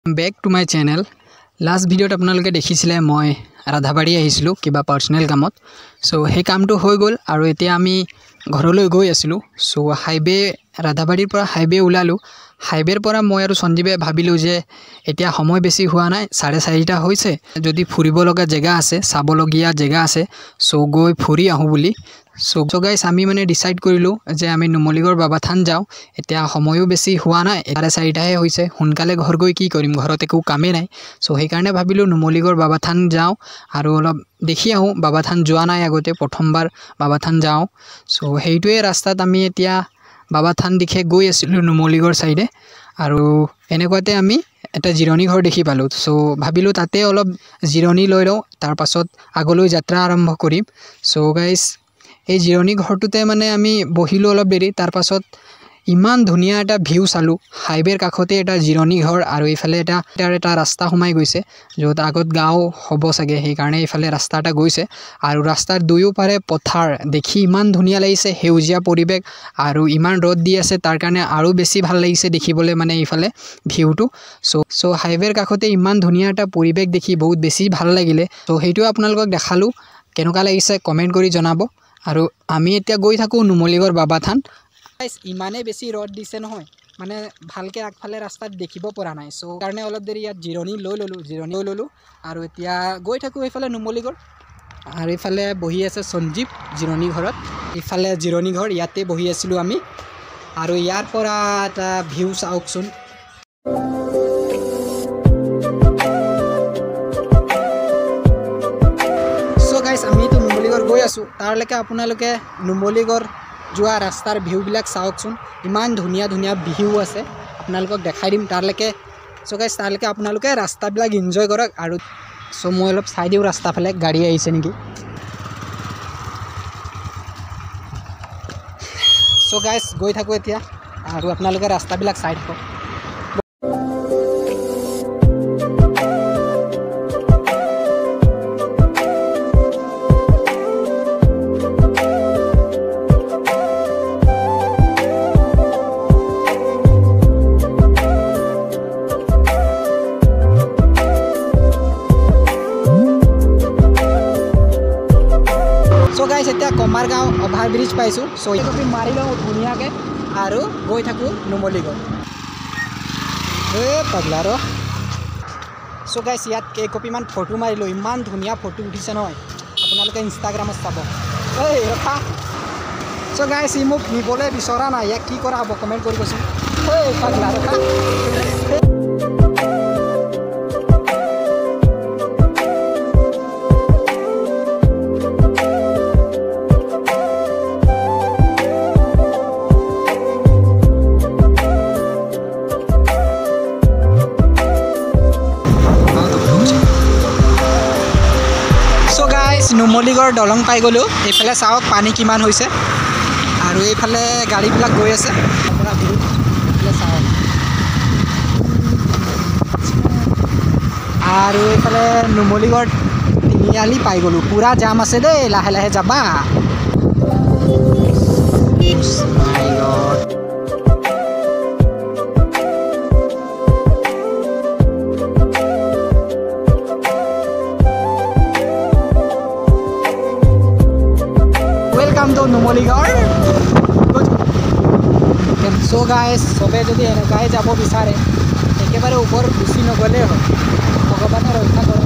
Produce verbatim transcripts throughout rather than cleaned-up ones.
Back to my channel last भिडिओत आपनालोके देखिছিলে মই ৰাধাবাৰী আহিছিলোঁ কিবা পাৰ্সোনেল কামত সো সেই কামটো হৈ গ'ল আৰু এতিয়া আমি ঘৰলৈ গৈ আছিলোঁ সো হাইৱে ৰাধাবাৰীৰ পৰা হাইৱে ওলালো হাইৱেৰ পৰা মই আৰু সঞ্জীৱে ভাবিলোঁ যে এতিয়া সময় বেছি হোৱা নাই চাৰে চাৰিটা হৈছে যদি ফুৰিব লগা জেগা আছে চাবলগীয়া জেগা আছে সো গৈ ফুৰি আহোঁ বুলি সো সো গাইস আমি মানে ডিসাইড কৰিলোঁ যে আমি নুমলীগড় বাবা থান যাওঁ এতিয়া সময়ও বেছি হোৱা নাই চাৰে চাৰিটাহে হৈছে সোনকালে ঘৰ গৈ কি কৰিম ঘৰত একো কামেই নাই সো সেইকাৰণে ভাবিলোঁ নুমলীগড় বাবা থান যাওঁ আৰু অলপ দেখি আহোঁ বাবা থান যোৱা নাই আগতে প্ৰথমবাৰ বাবা থান যাওঁ সো সেইটোৱে ৰাস্তাত আমি এতিয়া বাবা থান দিখে গৈ আছিলোঁ নুমলীগড় সাইডে আৰু এনেকুৱাতে আমি এটা জিৰণি ঘৰ দেখি পালোঁ সো ভাবিলোঁ তাতে অলপ জিৰণি লৈ লওঁ তাৰ পাছত আগলৈ যাত্ৰা আৰম্ভ কৰিম সো গাইস এই জিৰণি ঘৰটোতে মানে আমি বহিলোঁ অলপ দেৰি তাৰ পাছত ইমান ধুনীয়া এটা ভিউ চালোঁ হাইৱেৰ কাষতে এটা জিৰণি ঘৰ আৰু ইফালে এটা তাৰ এটা ৰাস্তা সোমাই গৈছে য'ত আগত গাঁও হ'ব চাগে সেইকাৰণে ইফালে ৰাস্তা এটা গৈছে আৰু ৰাস্তাৰ দুয়ো পাৰে পথাৰ দেখি ইমান ধুনীয়া লাগিছে সেউজীয়া পৰিৱেশ আৰু ইমান ৰ'দ দি আছে তাৰ কাৰণে আৰু বেছি ভাল লাগিছে দেখিবলৈ মানে ইফালে ভিউটো সো সো হাইৱেৰ কাষতে ইমান ধুনীয়া এটা পৰিৱেশ দেখি বহুত বেছি ভাল লাগিলে সো সেইটো আপোনালোকক দেখালোঁ কেনেকুৱা লাগিছে কমেণ্ট কৰি জনাব আৰু আমি এতিয়া গৈ থাকোঁ নুমলীগড় বাবা থান ইমানে বেছি ৰদ দিছে নহয় মানে ভালকে আগফালে ৰাস্তাত দেখিব পৰা নাই সো কাৰণে অলপ দেৰি ইয়াত জিৰণি লৈ ললোঁ জিৰণি লৈ ললোঁ আৰু এতিয়া গৈ থাকোঁ এইফালে নুমলীগড় আৰু ইফালে বহি আছে সঞ্জীৱ জিৰণি ঘৰত ইফালে জিৰণি ঘৰ ইয়াতে বহি আছিলোঁ আমি আৰু ইয়াৰ পৰা এটা ভিউ চাওকচোন সো গাইস আমিতো নুমলীগড় গৈ আছোঁ তাৰলৈকে আপোনালোকে নুমলীগড় যোৱা ৰাস্তাৰ ভিউবিলাক চাওকচোন ইমান ধুনীয়া ধুনীয়া ভিউ আছে আপোনালোকক দেখাই দিম তাৰলৈকে সো গাইস তাৰলৈকে আপোনালোকে ৰাস্তাবিলাক এনজয় কৰক আৰু সো মই অলপ চাই দিওঁ ৰাস্তাফালে গাড়ী আহিছে নেকি সো গাইস গৈ থাকোঁ এতিয়া আৰু আপোনালোকে ৰাস্তাবিলাক চাই থাকক এতিয়া কমাৰগাঁও অভাৰ ব্ৰিজ পাইছোঁ সো কপি মাৰি লওঁ ধুনীয়াকৈ আৰু গৈ থাকোঁ নুমলীগড় এই পাগলা ৰ সো গাইছ ইয়াত কেইকপিমান ফটো মাৰিলোঁ ইমান ধুনীয়া ফটো উঠিছে নহয় আপোনালোকে ইনষ্টাগ্ৰামত চাব এই ৰখা সো গাইছ ই মোক নিবলৈ বিচৰা নাই ইয়াক কি কৰা হ'ব কমেণ্ট কৰিবচোন এই পাগলা ৰখা নুমলীগড় দলং পাই গ'লোঁ এইফালে চাওক পানী কিমান হৈছে আৰু এইফালে গাড়ীবিলাক গৈ আছে আপোনাৰ এইফালে চাওক আৰু এইফালে নুমলীগড় তিনিআলি পাই গ'লোঁ পূৰা জাম আছে দেই লাহে লাহে যাবা নুমলীগড় সো গাইছ চবে যদি এনেকুৱাই যাব বিচাৰে একেবাৰে ওপৰ গুচি নগ'লেই হয় ভগৱানে ৰক্ষা কৰক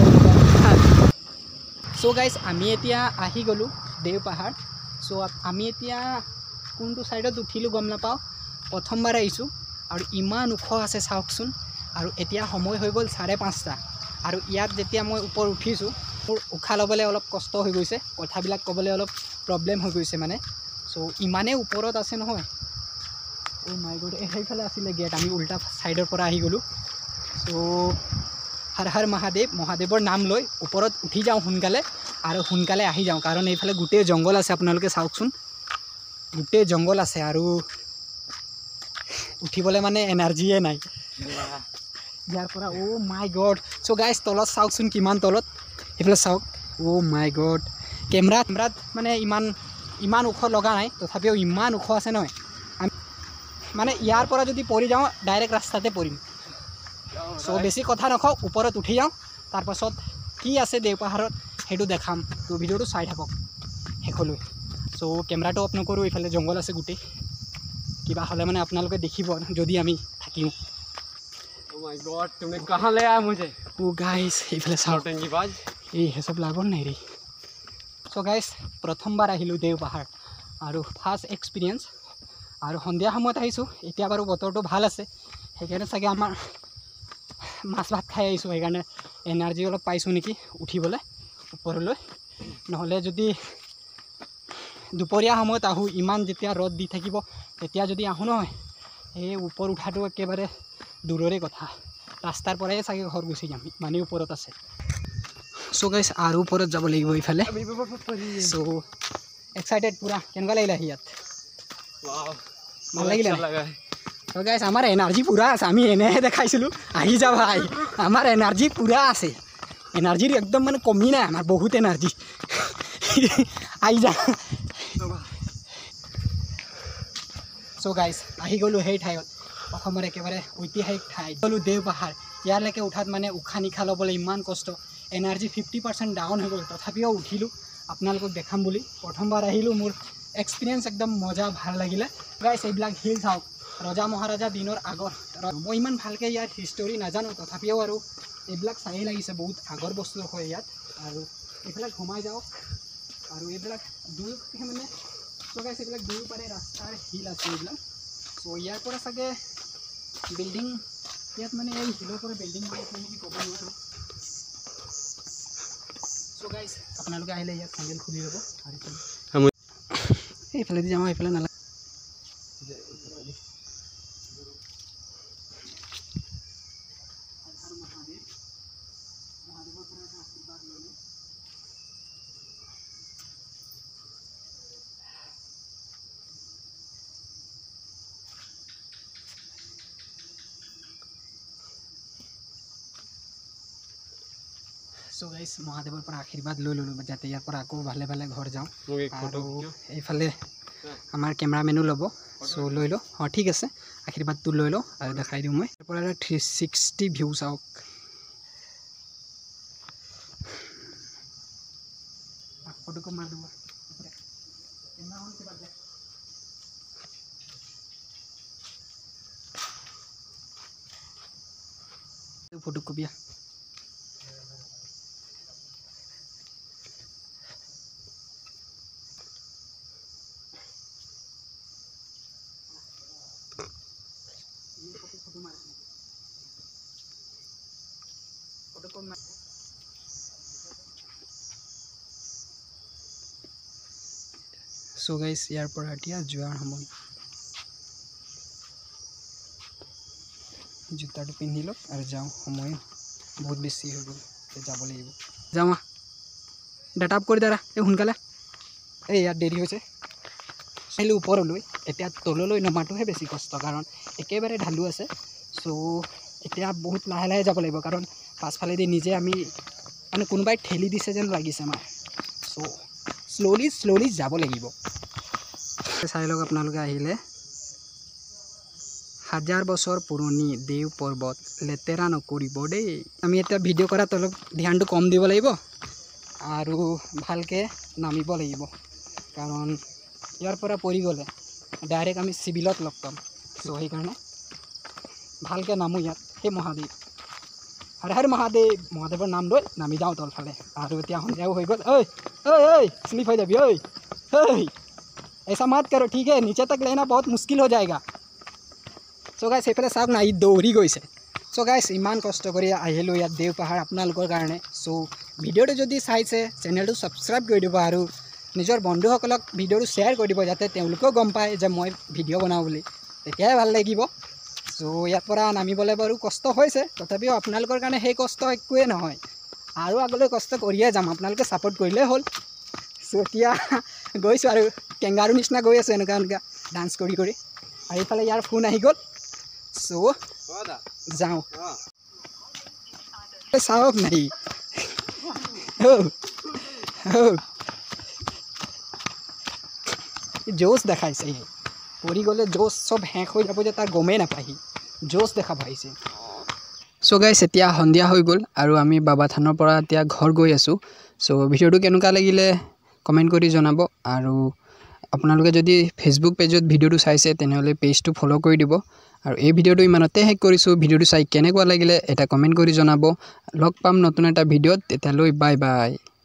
সো গাইছ আমি এতিয়া আহি গ'লোঁ দেও পাহাৰ সো আমি এতিয়া কোনটো ছাইডত উঠিলোঁ গম নাপাওঁ প্ৰথমবাৰ আহিছোঁ আৰু ইমান ওখ আছে চাওকচোন আৰু এতিয়া সময় হৈ গ'ল চাৰে পাঁচটা আৰু ইয়াত যেতিয়া মই ওপৰ উঠিছোঁ মোৰ উশাহ ল'বলৈ অলপ কষ্ট হৈ গৈছে কথাবিলাক ক'বলৈ অলপ প্ৰব্লেম হৈ গৈছে মানে সো ইমানেই ওপৰত আছে নহয় অ' মাই গড সেইফালে আছিলে গেট আমি উল্টা ছাইডৰ পৰা আহি গ'লোঁ সো হৰ হৰ মহাদেৱ মহাদেৱৰ নাম লৈ ওপৰত উঠি যাওঁ সোনকালে আৰু সোনকালে আহি যাওঁ কাৰণ এইফালে গোটেই জংঘল আছে আপোনালোকে চাওকচোন গোটেই জংঘল আছে আৰু উঠিবলৈ মানে এনাৰ্জিয়ে নাই ইয়াৰ পৰা অ' মাই গড সো গাইছ তলত চাওকচোন কিমান তলত এইফালে চাওক অ' মাই গড কেমেৰা কেমেৰাত মানে ইমান ইমান ওখ লগা নাই তথাপিও ইমান ওখ আছে নহয় আমি মানে ইয়াৰ পৰা যদি পৰি যাওঁ ডাইৰেক্ট ৰাস্তাতে পৰিম সো বেছি কথা নকওঁ ওপৰত উঠি যাওঁ তাৰপাছত কি আছে দেওপাহাৰত সেইটো দেখাম তো ভিডিঅ'টো চাই থাকক শেষলৈ সো কেমেৰাটো অফ নকৰোঁ এইফালে জংঘল আছে গোটেই কিবা হ'লে মানে আপোনালোকে দেখিব যদি আমি থাকিম Oh my God, तुमने कहाँ ले आया मुझे? ओ गाइस এইফালে চাওক टंगी बाज এই হেচব লাগন নাই ৰে সো গাইস প্ৰথমবাৰ আহিলোঁ দেওপাহাৰ আৰু ফাৰ্ষ্ট এক্সপিৰিয়েঞ্চ আৰু সন্ধিয়া সময়ত আহিছোঁ এতিয়া বাৰু বতৰটো ভাল আছে সেইকাৰণে চাগে আমাৰ মাছ ভাত খাই আহিছোঁ সেইকাৰণে এনাৰ্জি অলপ পাইছোঁ নেকি উঠিবলৈ ওপৰলৈ নহ'লে যদি দুপৰীয়া সময়ত আহোঁ ইমান যেতিয়া ৰ'দ দি থাকিব তেতিয়া যদি আহোঁ নহয় এই ওপৰ উঠাটো একেবাৰে দূৰৰে কথা ৰাস্তাৰ পৰাই চাগে ঘৰ গুচি যাম মানে ওপৰত আছে সো গাইস আৰু ওপৰত যাব লাগিব এইফালে সো এক্সাইটেড পুৰা কেনেকুৱা লাগিলে আহি ইয়াত ভাল লাগিলে সো গাইস আমাৰ এনাৰ্জি পুৰা আছে আমি এনেহে দেখাইছিলোঁ আহি যা ভাই আমাৰ এনাৰ্জি পুৰা আছে এনাৰ্জিৰ একদম মানে কমি নাই আমাৰ বহুত এনাৰ্জি আহি যা সো গাইস আহি গ'লোঁ সেই ঠাইত অসমৰ একেবাৰে ঐতিহাসিক ঠাই গ'লোঁ দেওপাহাৰ ইয়ালৈকে উঠাত মানে উশাহ নিশাহ ল'বলৈ ইমান কষ্ট এনাৰ্জি ফিফটি পাৰ্চেণ্ট ডাউন হৈ গ'ল তথাপিও উঠিলোঁ আপোনালোকক দেখাম বুলি প্ৰথমবাৰ আহিলোঁ মোৰ এক্সপিৰিয়েঞ্চ একদম মজা ভাল লাগিলে গাইছ এইবিলাক হিল চাওক ৰজা মহাৰাজা দিনৰ আগৰ মই ইমান ভালকৈ ইয়াৰ হিষ্টৰী নাজানো তথাপিও আৰু এইবিলাক চায়েই লাগিছে বহুত আগৰ বস্তু হয় ইয়াত আৰু এইফালে সোমাই যাওক আৰু এইবিলাক দূৰ মানে চ' গাইছ এইবিলাক দূৰ পাৰে ৰাস্তাৰ হিল আছে এইবিলাক চ' ইয়াৰ পৰা চাগে বিল্ডিং ইয়াত মানে এই হিলৰ পৰা বিল্ডিং বনাইছে নেকি ক'ব নোৱাৰোঁ চ' গাইছ আপোনালোকে আহিলে ইয়াত চেণ্ডেল খুলি ল'ব আৰু এইফালেদি যাওঁ এইফালে নালাগে সো গাইছ মহাদেৱৰ পৰা আশীৰ্বাদ লৈ ল'লোঁ যাতে ইয়াৰ পৰা আকৌ ভালে ভালে ঘৰ যাওঁ আৰু এইফালে আমাৰ কেমেৰামেনো ল'ব চ' লৈ লওঁ অঁ ঠিক আছে আশীৰ্বাদটো লৈ লওঁ আৰু দেখাই দিওঁ মই ইয়াৰ পৰা থ্ৰী ছিক্সটি ভিউ চাওক ফটোকো মাৰ দিব ফটোকপিয়া সো গাইছ ইয়াৰ পৰা এতিয়া যোৱাৰ সময় জোতাটো পিন্ধি লওক আৰু যাওঁ সময় বহুত বেছি হৈ গ'ল যাব লাগিব যাওঁ ডাটা আপ কৰি দাৰা এই সোনকালে এই ইয়াত দেৰি হৈছে আহিলোঁ ওপৰলৈ এতিয়া তললৈ নমাটোহে বেছি কষ্ট কাৰণ একেবাৰে ঢালু আছে চ' এতিয়া বহুত লাহে লাহে যাব লাগিব কাৰণ পাছফালেদি নিজে আমি মানে কোনোবাই ঠেলি দিছে যেন লাগিছে আমাৰ চ' শ্ল'লি শ্ল'লি যাব লাগিব চাই লওক আপোনালোকে আহিলে হাজাৰ বছৰ পুৰণি দেও পৰ্বত লেতেৰা নকৰিব দেই আমি এতিয়া ভিডিঅ' কৰাত অলপ ধ্যানটো কম দিব লাগিব আৰু ভালকৈ নামিব লাগিব কাৰণ ইয়াৰ পৰা পৰি গ'লে ডাইৰেক্ট আমি চিভিলত লগ পাম চ' সেইকাৰণে ভালকৈ নামো ইয়াত সেই মহাদেৱ হৰ হৰ মহাদেৱ মহাদেৱৰ নাম লৈ নামি যাওঁ তলফালে আৰু এতিয়া সন্ধিয়াও হৈ গ'ল ঐ ঐ ঐ স্লিপ হৈ যাবি ঐ ঐ ऐसा मत करो ठीक है नीचे तक लेना बहुत मुश्किल हो जाएगा सो गाइस সেইফালে চাওক না ই দৌৰি গৈছে চ' গাইছ ইমান কষ্ট কৰি আহিলোঁ ইয়াত দেওপাহাৰ আপোনালোকৰ কাৰণে চ' ভিডিঅ'টো যদি চাইছে চেনেলটো ছাবস্ক্ৰাইব কৰি দিব আৰু নিজৰ বন্ধুসকলক ভিডিঅ'টো শ্বেয়াৰ কৰি দিব যাতে তেওঁলোকেও গম পায় যে মই ভিডিঅ' বনাওঁ বুলি তেতিয়াহে ভাল লাগিব চ' ইয়াৰ পৰা নামিবলৈ বাৰু কষ্ট হৈছে তথাপিও আপোনালোকৰ কাৰণে সেই কষ্ট একোৱেই নহয় আৰু আগলৈ কষ্ট কৰিয়ে যাম আপোনালোকে ছাপোৰ্ট কৰিলেই হ'ল চ' এতিয়া গৈছোঁ আৰু কেংগাৰু নিচিনা গৈ আছোঁ এনেকুৱা এনেকুৱা ডান্স কৰি কৰি আৰু এইফালে ইয়াৰ ফোন আহি গ'ল চ' যাওঁ চাওক নাই জোচ দেখাইছে সি পৰি গ'লে জোচ চব শেষ হৈ যাব যে তাৰ গমেই নাপায় সি জোচ দেখা পাইছে চ' সো গাইস এতিয়া সন্ধিয়া হৈ গ'ল আৰু আমি বাবা থানৰ পৰা এতিয়া ঘৰ গৈ আছোঁ সো ভিডিঅ'টো কেনেকুৱা লাগিলে কমেণ্ট কৰি জনাব আৰু আপোনালোকে যদি ফেচবুক পেজত ভিডিঅ'টো চাইছে তেনেহ'লে পেজটো ফলো কৰি দিব আৰু এই ভিডিঅ'টো ইমানতে শেষ কৰিছোঁ ভিডিঅ'টো চাই কেনেকুৱা লাগিলে এটা কমেণ্ট কৰি জনাব লগ পাম নতুন এটা ভিডিঅ'ত তেতিয়ালৈ বাই বাই